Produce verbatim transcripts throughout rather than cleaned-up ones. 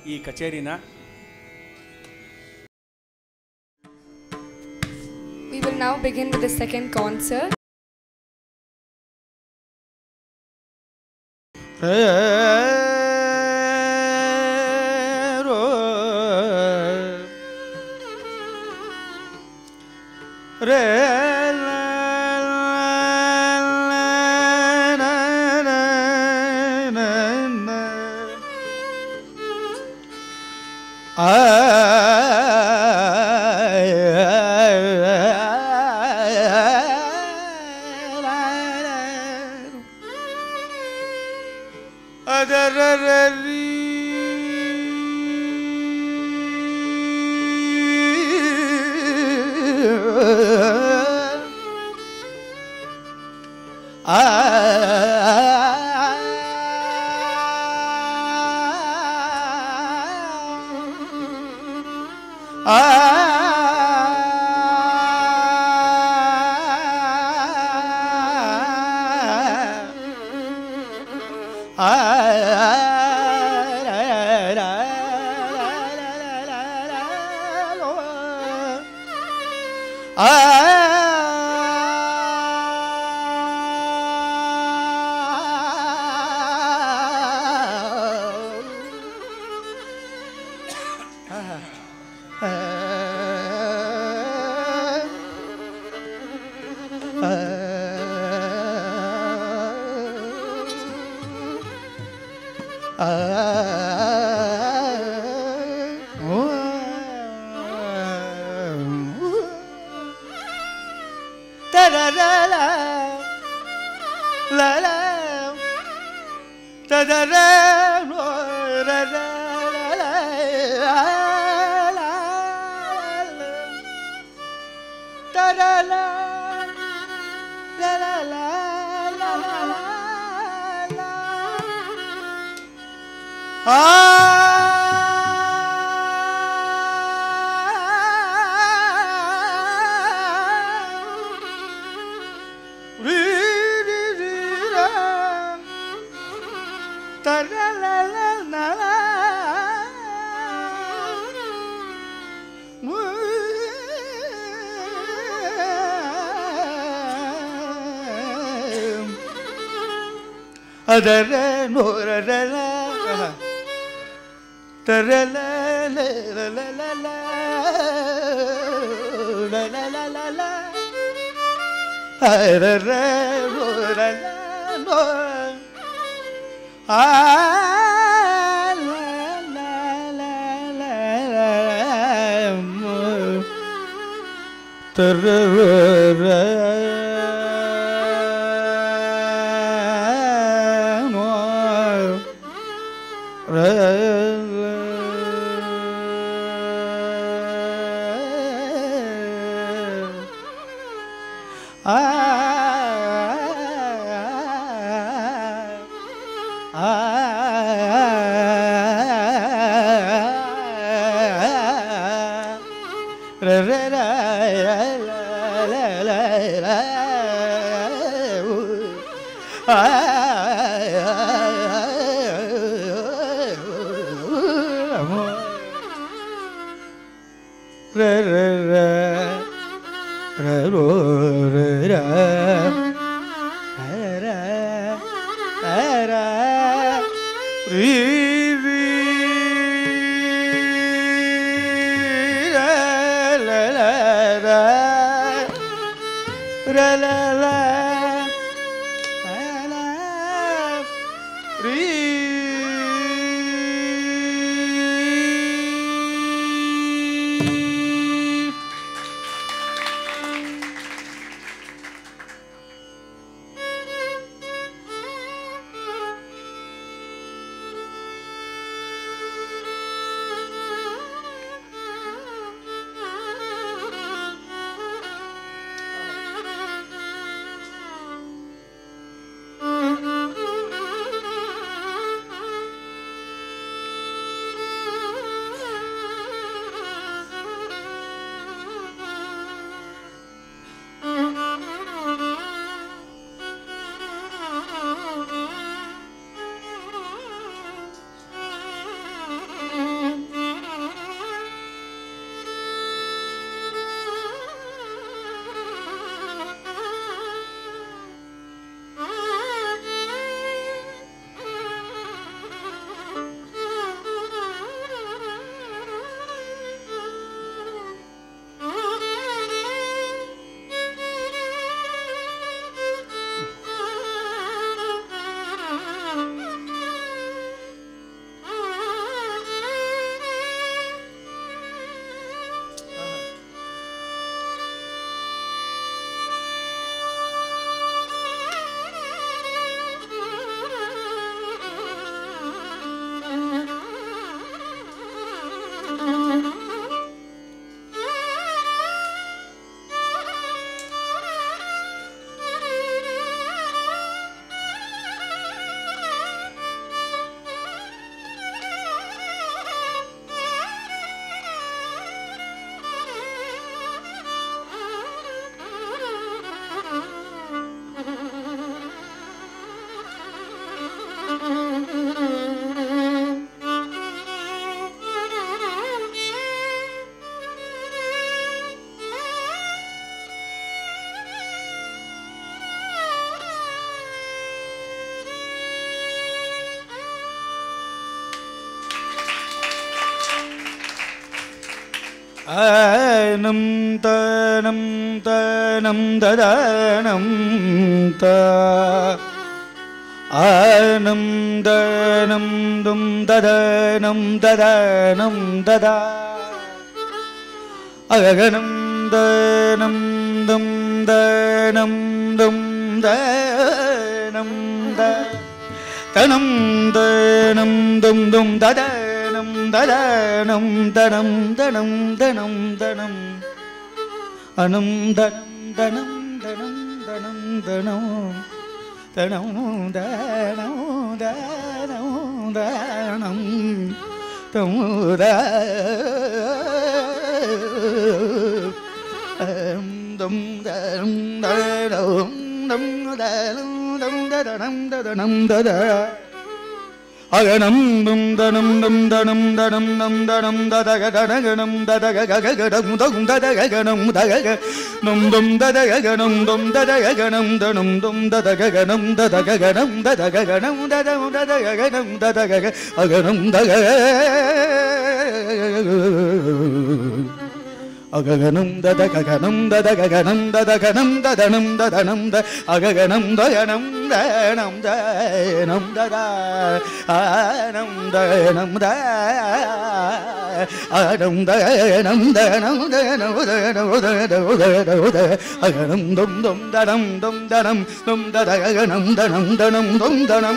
ಈ ಕಚೇರಿನ. We will now begin with the second concert. Adara nora la la tara la la la la la la la la la la la adara nora la no ah la la la la la tara la Anam tanam tanam dadanam ta Anam danam dum dadanam dadanam dada Aganam danam dum danam dum danam da Tanam danam dum dum dadanam dadanam danam danam danam danam Anam danam danam danam danam danam danam danam danam danam danam dum danam danam dum danam dum danam danam danam Aganam dum danam dum danam danam dum danam dadagadanam dadagagadam dum dadagadanam dagaganam dum dadagadanam dum dadagadanam danam dum dadagadanam dadagadanam dadagadanam dadam dadagadanam dadagaga aganam dagaganam Agaganam dadagaganam dadagaganam dadaganam dadanam dadanam da agaganam dayanam dayanam dayanam dada anam dayanam da anam dayanam dayanam dayanam dayanam dayanam dayanam aganam dum dum danam dum danam dum dadagaganam danam danam dum danam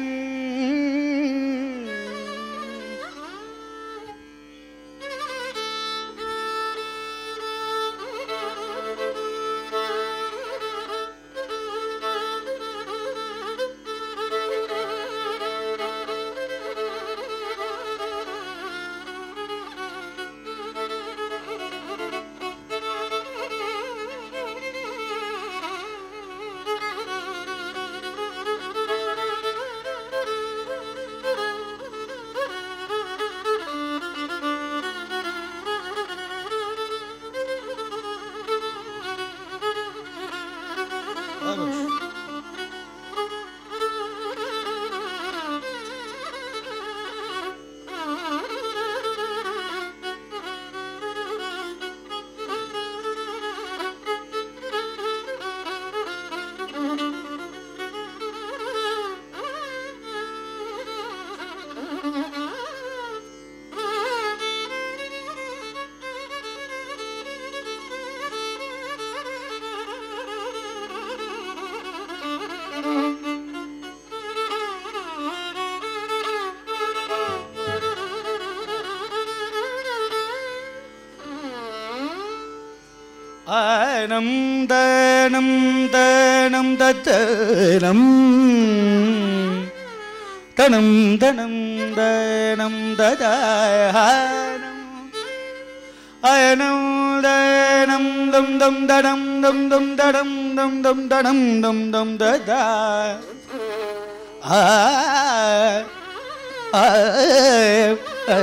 Anam danam danam dadanam Tanam danam danam dadanam Anam danam dum dum danam dum dum danam dum dum danam dum dum dada Ah Ah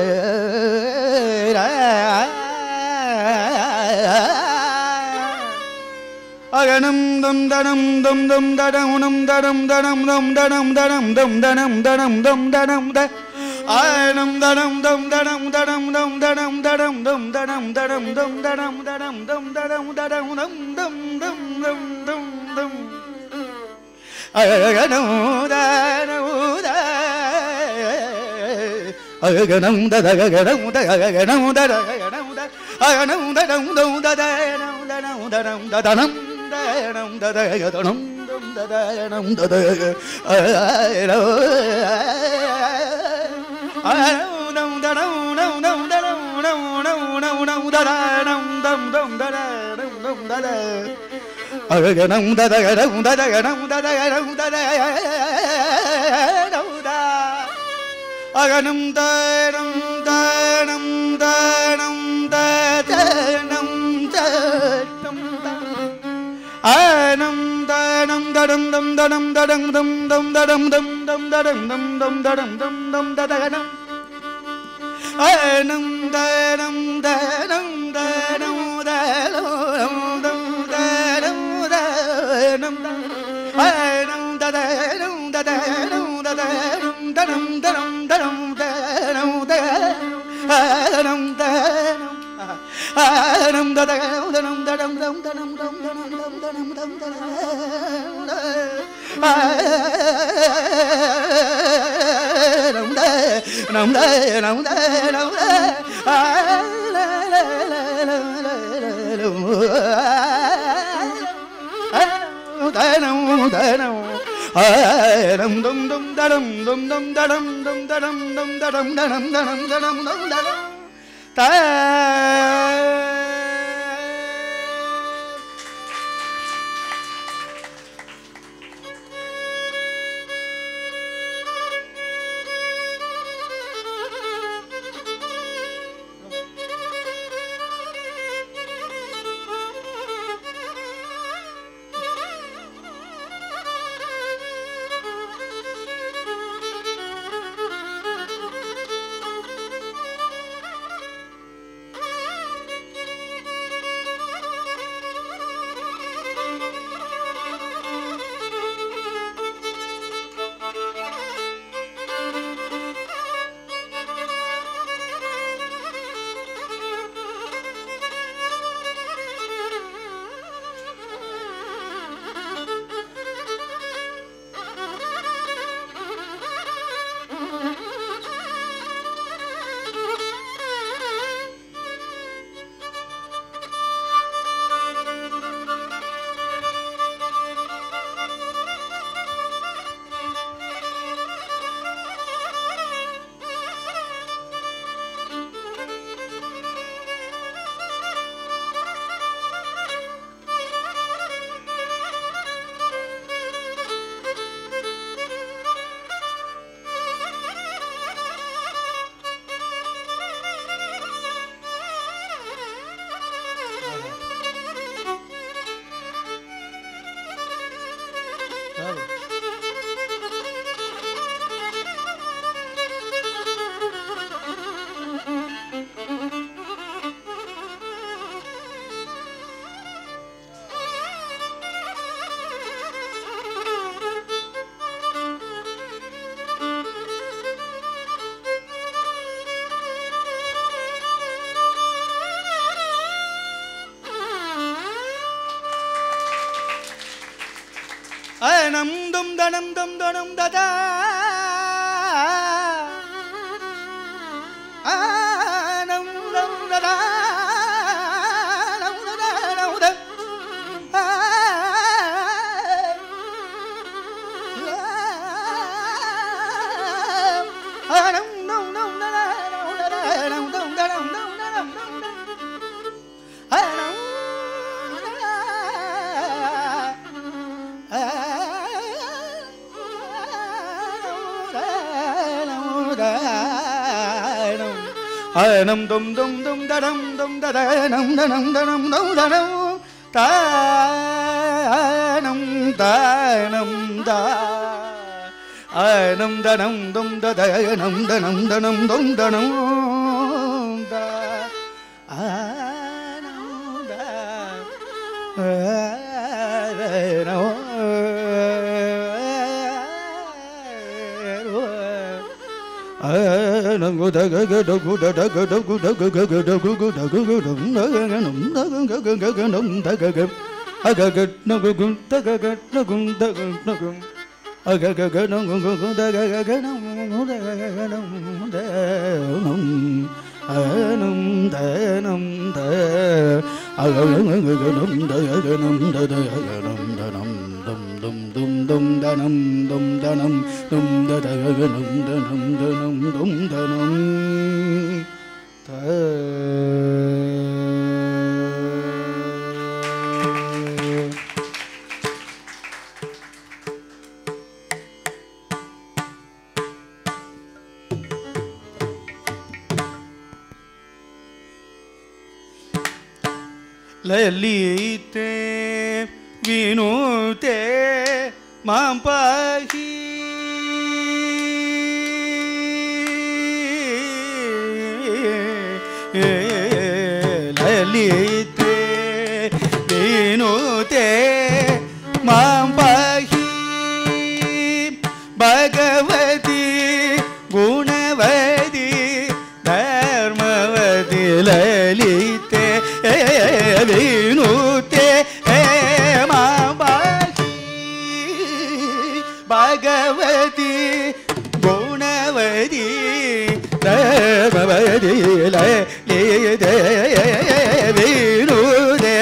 Aganam dum danam dum dum danam dum danam danam dum danam danam dum danam danam dum danam da Anam danam dum danam danam dum danam danam dum danam danam dum danam danam dum danam danam dum dum dum dum dum dum Aganam danam da Aganam da Aganam da Aganam da Aganam da Aganam da dum dum da danam danam danam danam Danam dadaganam dum dadaganam dadaganam Anam danam danam danam danam danam danam danam dum dum danam dum danam Aganam dadaganam dadaganam dadaganam dadaganam da Aganam danam danam danam danam danam Anam danam danam dum danam danam dum dum danam dum dum danam dum dum danam dum dum dadaganam Anam danam danam danam danam dum danam danam Anam dadanam dadanam dadanam danam danam danam danam danam danam ஆனம் ததகம் தனம் தடம் தம் தனம் தம் தனம் தம் தனம் தம் தனம் nam da nam da nam da la la la la da nam da nam nam dum dum da dum dum dum da dum dum da dum dum da dum da dum da dum da dum dum da dum ta nam dum da nam dum da nam da da nam dum da da nam da da nam da nam dum dum da da nam dum da nam dum da nam nam dum dum dum da dum dum da da nam da nam da nam dum da nam ta nam ta nam da nam da nam dum da da nam da nam da nam dum da nam da nam da nam da ga ga da gu da da ga da gu da ga ga ga da gu gu da gu gu da nam da ga ga ga ga nam da ga ga a ga ga na gu gu da ga ga na gu da ga na gu a ga ga ga na gu gu da ga ga ga nam da ga ga nam da nam a nam da nam da a ga ga ga ga nam da ga nam da da ga nam da nam dum dum dum dum da nam dum da nam dum da da ga nam da nam da nam dum da nam ta ललिते विनुते मां पाहि ललिते विनुते मां पाहि भगवती गुणवती धर्मवती ललिते லலிதே வினுதே மாபாகி பகவதி குணவதி தர்மவதி லலிதே வினுதே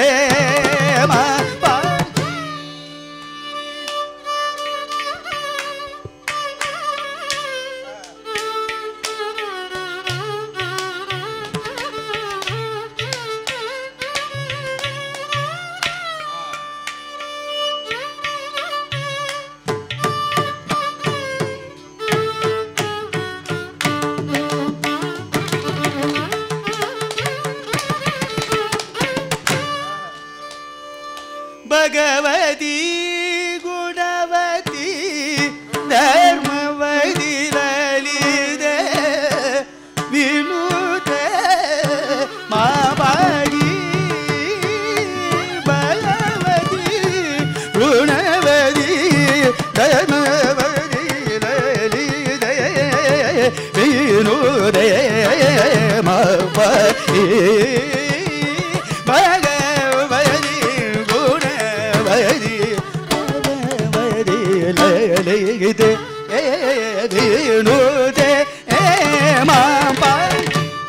பகவதி குணவதி தர்மவதி லலிதே வினுதே மாபாகி பகவதி குணவதி தர்மவதி லலிதே வினுதே மாபாகி லலிதே வினுதே மாபாகி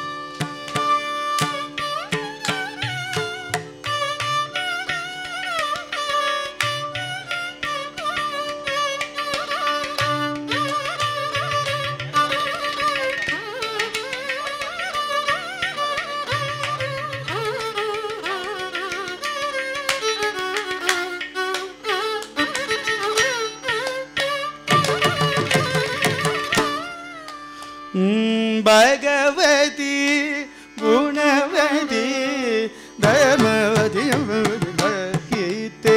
பகவதி குணவதி தர்மவதி மகிதே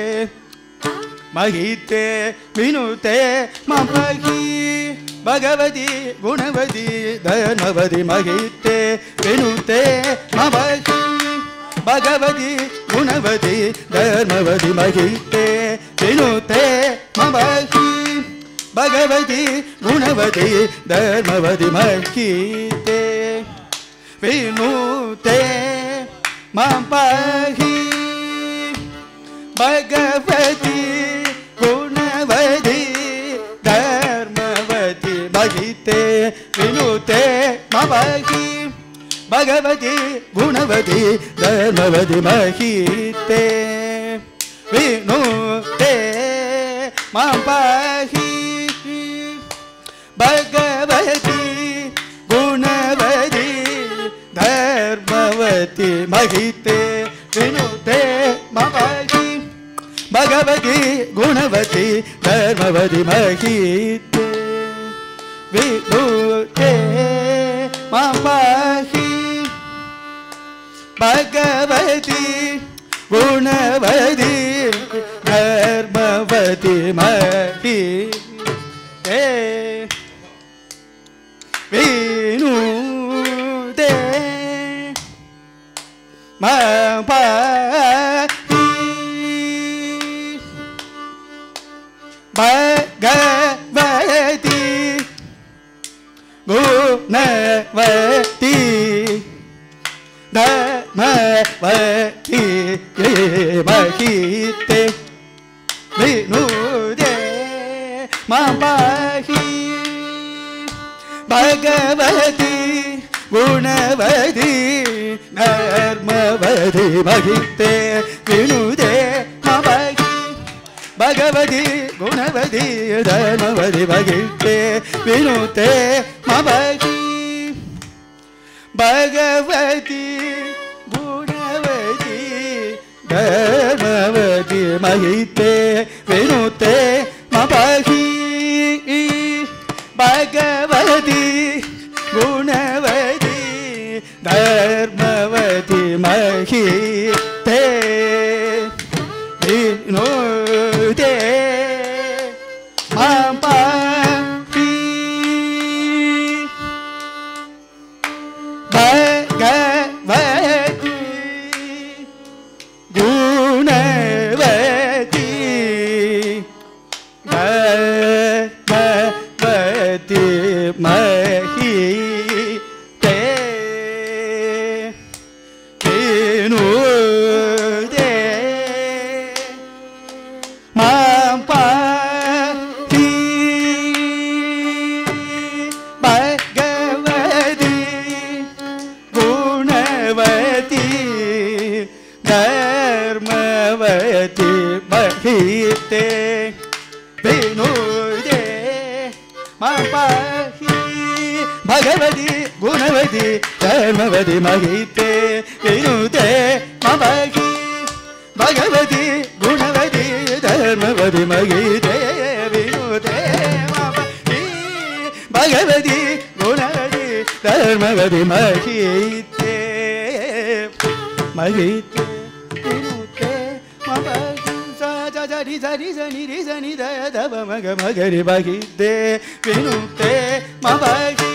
மகிதே வினுதே மாபாகி பகவதி குணவதி தர்மவதி மகிதே வினுதே மாபாகி பகவதி குணவதி தர்மவதி மகிதே வினுதே மாபாகி பகவதி குணவதி தர்மவதி மகிதே வினுதே மாபாகி பகவதி குணவதி தர்மவதி மகிதே வினுதே மாபாகி பகவதி குணவதி தர்மவதி மகிதே வினுதே மாபாகி பகவதி குணவதி தர்மவதி மகிதே வினுதே மாபாகி பகவதி குணவதி தர்மவதி மகிதே வினுதே மாபாகி பகவதி குணவதி தர்மவதி மகிதே வினுதே மாபாகி பகவதி குணவதி தர்மவதி மகிதே வினுதே மாபாகி பகவதி குணவதி தர்மவதி மகிதே வினுதே மாபாகி பகவதி குணவதி தர்மவதி மகிதே வினுதே மாபாகி பகவதி குணவதி தர்மவதி மகிதே வினுதே மாபாகி பகவதி குணவதி தர்மவதி மகிதே வினுதே மாபாகி பகவதி குணவதி தர்மவதி மகிதே धर्मवती धर्मवती महिते विनुते मपाहि भगवती गुणवती धर्मवती महिते विनुते मपाहि भगवती गुणवती धर्मवती महिते विनुते मपाहि भगवती गुणवती धर्मवती महिते महिते विनुते मपाहि रि रि रि रि रि the the म ग म ग रि महिते विनुते मपाहि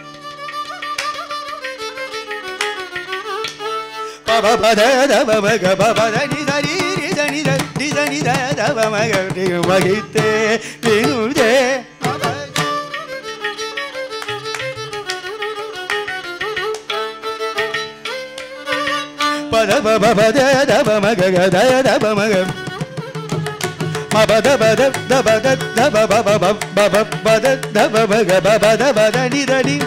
प प प द द म म ग प प द नि द रि रि द नि द रि द नि द द म म ग रि महिते विनुते प द प प प द द म म ग ग द द म म ग ma ba da ba da da ba da da ba ba ba ba ba ba ba da da ba ba ga ba ba da ba da ni da ni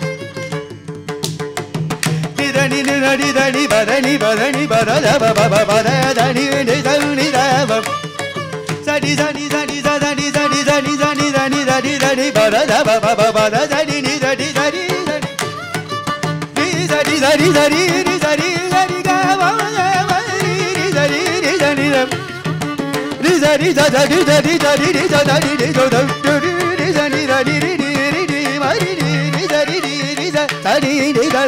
ni da ni ni da ni da ni ba da ni ba da ni ba da da ba ba ba ba da da ni ni da ni da ba sa ni sa ni sa ni sa da ni sa ni sa ni sa ni sa ni da ni da ni ba da da ba ba ba ba da da ni ni da ni da ni ni sa ni sa ni sa ni ni sa ni sa ni ga ba ga ba ni ni sa ni ni sa ni da ri sa ri sa da ri sa ri sa ri ri sa da ri ri sa da ri ri sa ni da ri ri ri ri ri ma ri ri ri sa ri ri ri sa sa ri ri sa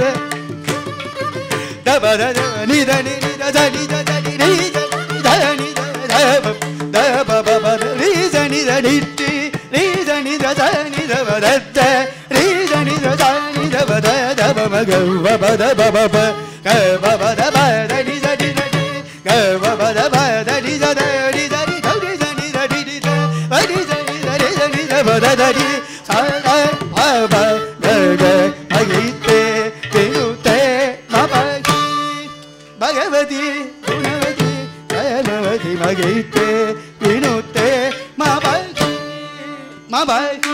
da ba da ni da ni ni da sa ni da da ni ri sa da ni da da ba da ba ba ba ri sa ni da ni ri sa ni da sa ni da ba da da ri sa ni da sa ni da ba da da ba ma ga ba ba da ba ba ba ga ba ba da ba da ni sa ni da ni ga ba ba da ba da ni sa da ni da ni da ni sa ni da ni ni da ba ni sa ni da ni sa ni da ba da da ni sa da ba ba ga ga महिते विनुते मपाहि Bhagwati गुणवती धर्मवती महिते विनुते मपाहि मपाहि